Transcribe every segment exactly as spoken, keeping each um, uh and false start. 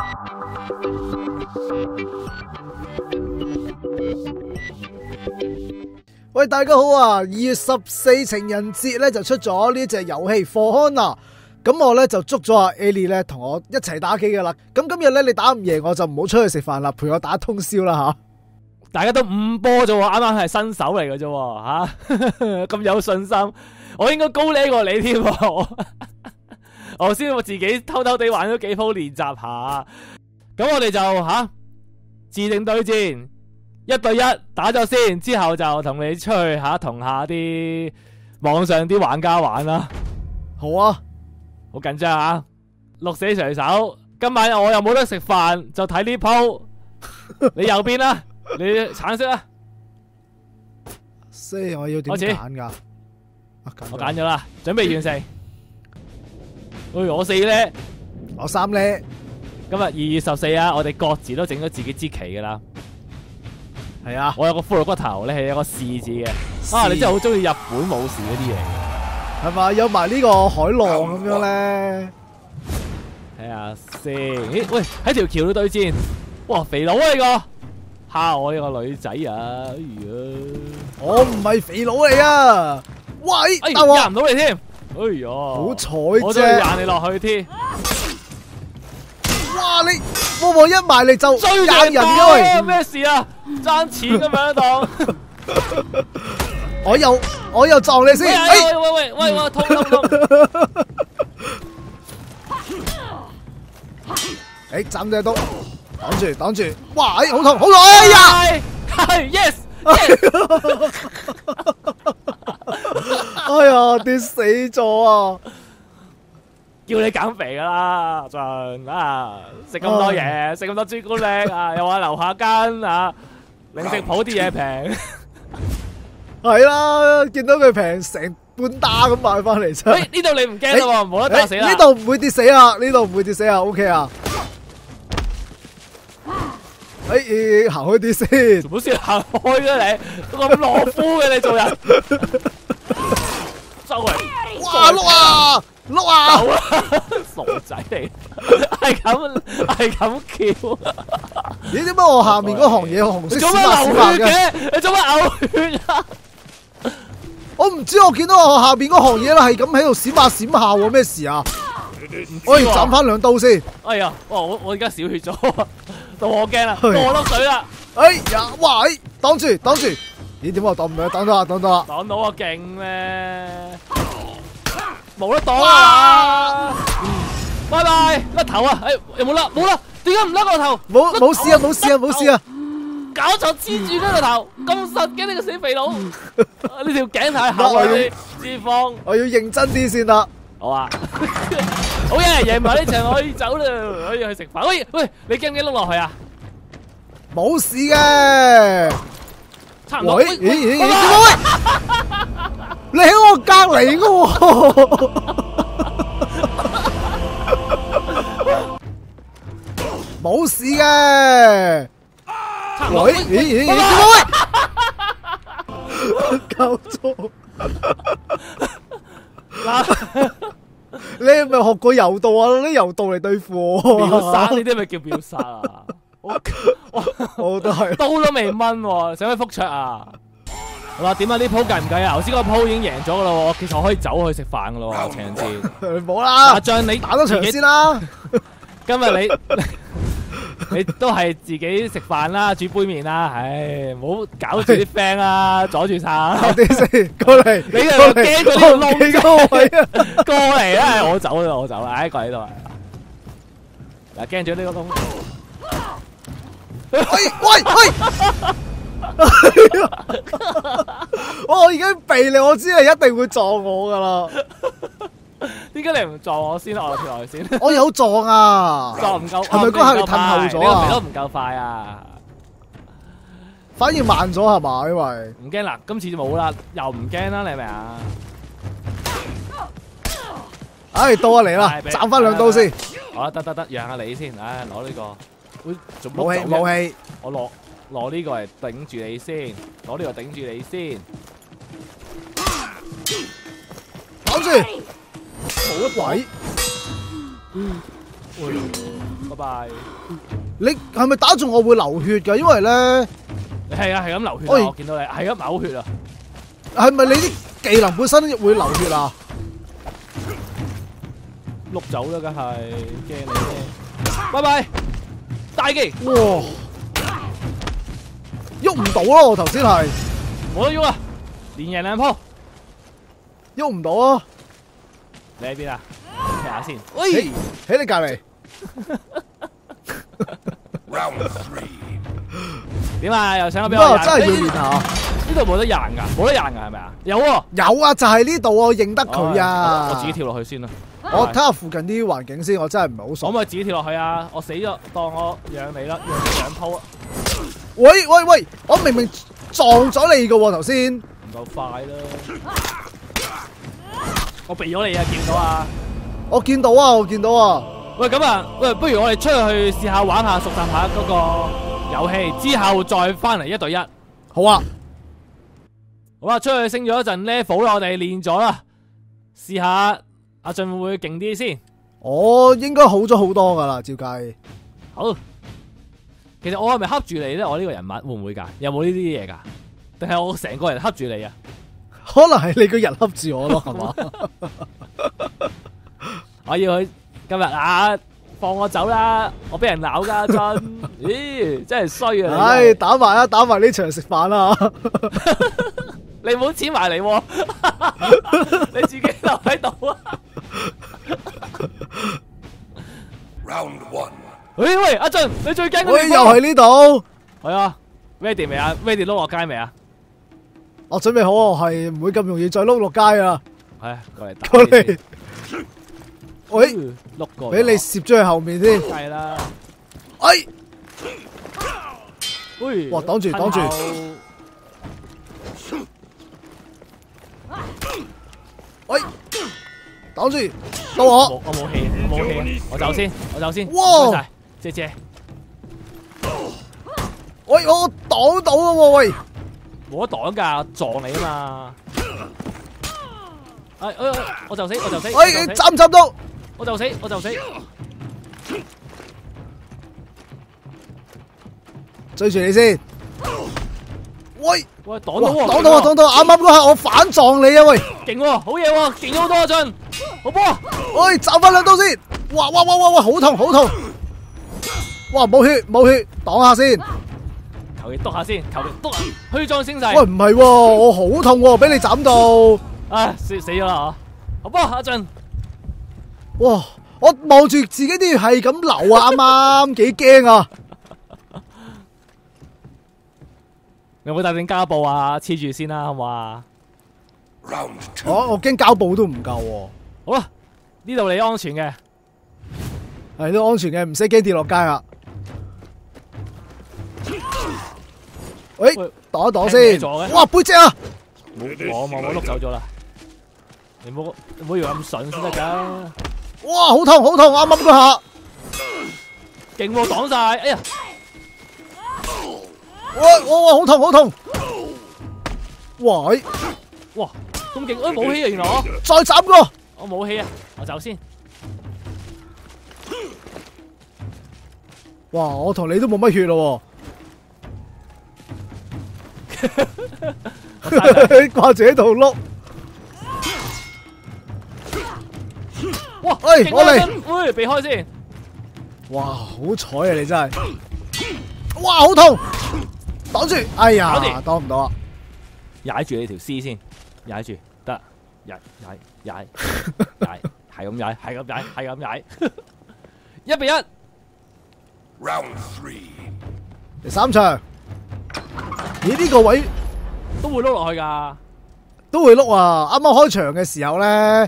喂，大家好啊！二月十四情人節咧就出咗呢隻遊戲 For Honor，咁我咧就捉咗阿 Ellie 咧同我一齊打機噶啦。咁今日咧你打唔贏我就唔好出去食飯啦，陪我打通宵啦吓。 大家都五波啫，啱啱係新手嚟嘅啫，吓咁有信心，我應該高呢過你添。我先我自己偷偷地玩咗幾鋪練習下，咁我哋就吓自定對戰。一對一打咗先，之後就同你出去吓，同下啲網上啲玩家玩啦。 好啊， 好緊張啊！鹿死誰手，今晚我又冇得食飯，就睇呢鋪。你右邊啦，你橙色啦。 所以我要點揀噶？ 我揀咗啦，準備完成。哎，我四咧， 我三咧。 今日二月十四啊，我哋各自都整咗自己支旗噶啦。係啊，我有個骷髏骨頭咧，係有個士字嘅。啊，你真係好中意日本武士嗰啲嘢，係嘛？有埋呢個海浪咁樣咧。 睇下先，咦？喂，喺條橋度對戰，哇，肥佬啊呢個，嚇我呢個女仔啊！哎呀， 我唔係肥佬嚟啊！喂， 哎，壓唔到你添，哎呀， 好彩啫， 我都要壓你落去添。 哇！你波波一埋嚟就追人嘅喂， 咩事啊？爭錢咁樣當， 我又我又撞你先。 喂喂喂喂喂，痛痛痛！ 誒，斬隻刀，擋住擋住，哇！誒，好痛好痛！哎呀， 係 yes， 哎呀，跌死咗啊！ 叫你減肥噶啦，俊啊！食咁多嘢，食咁多朱古力啊，又話樓下間啊零食鋪啲嘢平， 係啦，見到佢平成半打咁買翻嚟啫。 喂，呢度你唔驚啦，冇得打死啦。 呢度唔會跌死啊，呢度唔會跌死啊 ，OK 啊。誒，行開啲先， 唔好先行開啦你，咁懦夫嘅你做人。周圍， 哇碌啊！碌啊！ 傻仔嚟，係咁係咁叫。 咦？點解我下面嗰行嘢紅色閃白閃白嘅？ 你做乜嘔血啊？ 我唔知，我見到我下邊嗰行嘢咧係咁喺度閃下閃下喎，咩事啊？我要斬翻兩刀先。 哎呀，我我而家少血咗，到我驚啦，到我落水啦。 哎呀，哇！哎，擋住擋住。咦？點解我擋唔到？擋到啊！擋到啊！ 擋到啊！勁咩？冇得擋啊！拜拜，甩頭啊！哎，有冇甩？冇甩，點解唔甩個頭？ 冇冇事啊！冇事啊！冇事啊！ 搞錯黐住呢個頭，咁實嘅呢個死肥佬！呢條頸太厚啊！啲脂肪， 我要認真啲先得。 好啊！好嘢，贏埋呢場可以走啦，可以去食飯。喂喂，你驚唔驚碌落去啊？ 冇事嘅。 差唔多。 喂，咦咦咦，點解喂？你喺我隔籬嘅喎，冇事嘅。喂，咦咦咦，點解喂？搞錯。你係咪學過柔道啊？攞啲柔道嚟對付我。 秒殺呢啲咪叫秒殺啊？我我都係刀都未掹，使唔使復出啊？好啦，點啊？呢鋪計唔計啊？頭先嗰鋪已經贏咗噶啦，其實我可以走去食飯噶啦，情人節。 冇啦， 阿張你打多場先啦。 今日你你都係自己食飯啦，煮杯麵啦，唉，唔好搞住啲 friend 啦，阻住晒。 啲先過嚟， 你又驚嗰啲窿嗰個位啊？ 過嚟啦，我走啦，我走啦，唉，過喺度。嗱，驚咗呢個窿。 喂喂喂！我已經避你，我知你一定會撞我噶啦。 點解你唔撞我先？我跳落去先。 我有撞啊！ 撞唔夠， 係咪嗰下你褪後咗啊？ 你都唔夠快啊！ 反而慢咗係嘛？因為唔驚啦，今次冇啦，又唔驚啦，你係咪啊？ 唉，到啊嚟啦，斬翻兩刀先。 好啦，得得得，讓下你先。唉，攞呢個。 冇氣冇氣， 我攞攞呢個嚟頂住你先，攞呢個頂住你先。 擋住，冇一位。 拜拜。 你係咪打中我會流血㗎？因為咧， 係啊，係咁流血啊！ 喂我見到你係咁嘔血啊！ 係咪你啲技能本身會流血啊？ 碌走啦，梗係驚你啫。拜拜，大技哇！喐唔到咯，我頭先係我都喐啊，連贏兩鋪。 喐唔到啊！ 你喺邊啊？睇下先。喂， 喺你隔離。 點啊？又想俾不過我贏？ 真係要練下。 呢度冇得贏㗎，冇得贏㗎係咪啊？有喎。 有啊，就係呢度我認得佢我啊！ 我自己跳落去先啦。 我睇下附近啲環境先，我真係唔係好可唔熟。 可以自己跳落去啊？我死咗，當我讓你啦，讓你兩鋪啊！ 喂喂喂！我明明撞咗你㗎喎頭先。 唔夠快啦！我避咗你啊！見唔到啊？ 我見到啊，我見到啊。 喂，咁啊，喂，不如我哋出去試下玩下，熟習下嗰個遊戲，之後再翻嚟一對一。 好啊， 好啦，出去升咗一陣 level 啦，我哋練咗啦，試下阿俊會唔會勁啲先？ 我應該好咗好多噶啦，照計。 好，其實我係咪恰住你咧？我呢個人物會唔會噶？有冇呢啲嘢噶？定係我成個人恰住你啊？ 可能係你個人恰住我咯，係嘛？ 我要佢今日啊，放我走啦！我俾人鬧噶，真，咦，真係衰啊！ 唉，打埋啊，打埋呢場食飯啦！ 你唔好黐埋嚟喎，你自己留喺度啊 ！Round one， 喂喂，阿俊，你最驚嗰喂， 地方又係呢度。 係啊 ，ready 未啊？ready 碌落街未啊？ 我準備好，我係唔會咁容易再碌落街啊！ 係過嚟打過你先嚟，喂， 碌過俾你攝咗去後面先。 係啦， 哎， 喂， 哇擋住擋住喂，擋住，到我。 我我冇氣，我冇氣，我走先，我走先。 哇唔該晒，謝謝。 喂，我擋到啦喎，喂， 冇得擋㗎，撞你啊嘛！哎哎，我就死，我就死，我哎， 就死斬唔斬到？ 我就死，我就死。 追住你先。喂， 喂，擋哇到喎， 擋到啊，擋到！啱啱嗰下我反撞你啊，喂， 勁喎，好嘢喎，勁咗好多啊，俊，好波！ 喂，斬翻兩刀先。哇哇哇哇哇，好痛好痛！哇，冇血冇血，擋下先。 求其篤下先，求其篤下，虛裝升勢。 喂，唔係喎，我好痛喎，俾你斬到。 唉，死死咗啦嗬！好波，阿俊， 哇！我望住自己啲血係咁流啊，啱啱幾驚啊！ 有冇帶定膠布啊？黐住先啦，好唔好啊？ Round two， 我我驚膠布都唔夠喎。 好啦，呢度你安全嘅。 係都安全嘅，唔使驚跌落街啊！喂， 喂擋一擋聽咩先。 咗嘅哇，背脊啊！ 冇我我我碌走咗啦。你唔好唔好以為咁順先得㗎。 哇，好痛好痛，啱啱嗰下。 勁喎，擋晒！哎呀， 哇哇哇，好痛好痛！哇，喂哇，咁勁！哎，冇氣啊，原來我再斬個。 我冇氣啊，我走先。 哇，我同你都冇乜血咯喎，掛住喺度碌。 哇！ 喂我嚟勁啊真喂，避開先。 哇，好彩啊你真係。哇，好痛！擋住，哎呀搞掂， 擋唔到啊！ 踩住你條絲先，踩住得，踩踩踩踩，係咁踩，係咁踩，係咁踩，一比一。 Round three， 第三場，咦呢個位都會碌落去㗎。 都會碌啊！啱啱開場嘅時候咧，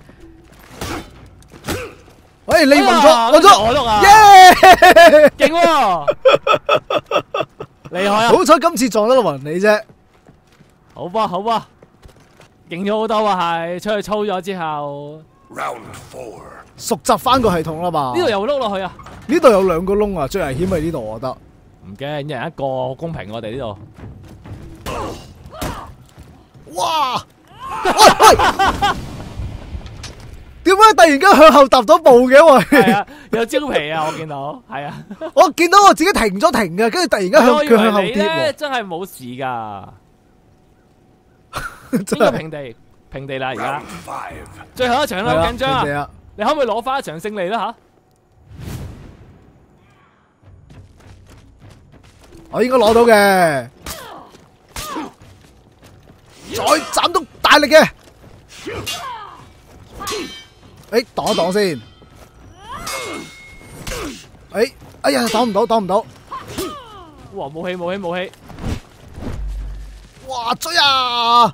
喂你暈咗哎呀暈咗， 我碌啊耶！ 勁喎，厲害啊！ 好彩今次撞得到暈你啫。 好吧，好吧，勁咗好多啊！係出去操咗之後， Round four， 熟習翻個系統啦嘛。 呢度又碌落去啊！ 呢度有兩個窿啊，最危險係呢度，我覺得。 唔驚，一人一個，好公平我哋呢度。 哇！喂喂！ 點解突然間向後踏咗步嘅？喂， 係啊，有蕉皮啊，我見到，係啊， 我見到我自己停咗停嘅，跟住突然間向我以佢向後為你咧跌真係冇事噶， 喎，真係應該平地平地啦，而家 Round five. 最後一場啦，好緊張啊！ 啊！ 你可唔可以攞翻一場勝利啦吓？ 我應該攞到嘅，再斬到大力嘅，誒擋一擋先，誒哎呀擋唔到擋唔到， 哇，冇氣冇氣冇氣， 哇追啊！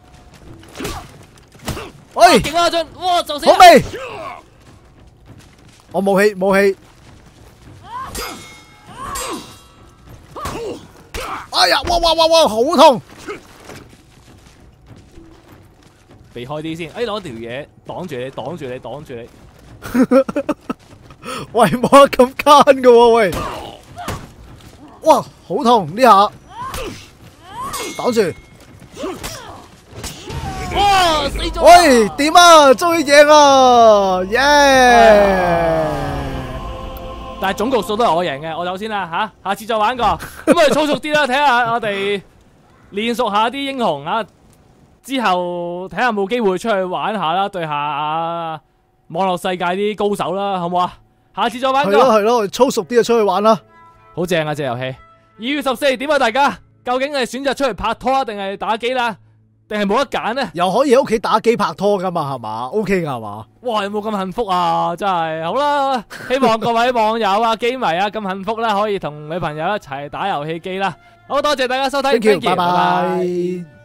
喂， 勁啊阿俊，哇就死啦！ 好未？我冇氣冇氣，哎呀哇哇哇哇好痛！ 避開啲先，哎攞條嘢擋住你，擋住你，擋住你。 喂，冇得咁奸噶喎，喂！哇，好痛呢下，擋住！ 哇死咗！ 喂，點啊？終於贏啦，耶！ 但係總局數都係我贏嘅，我走先啦吓，下次再玩過。咁我哋操熟啲啦，睇下我哋練熟下啲英雄啊，之後睇下有冇機會出去玩下啦，對下啊網絡世界啲高手啦，好唔好啊？下次再玩過。 係咯係咯，我哋操熟啲就出去玩啦。 好正啊！隻遊戲二月十四點啊，大家究竟係選擇出嚟拍拖啊，定係打機啦，定係冇得揀呢？ 又可以喺屋企打機拍拖噶嘛，係嘛 ？OK 噶係嘛？ 哇！有冇咁幸福啊？真係好啦，希望各位網友啊、機迷啊咁幸福啦，可以同女朋友一齊打遊戲機啦。好多謝大家收睇 Thank you， ，thank you， 拜拜。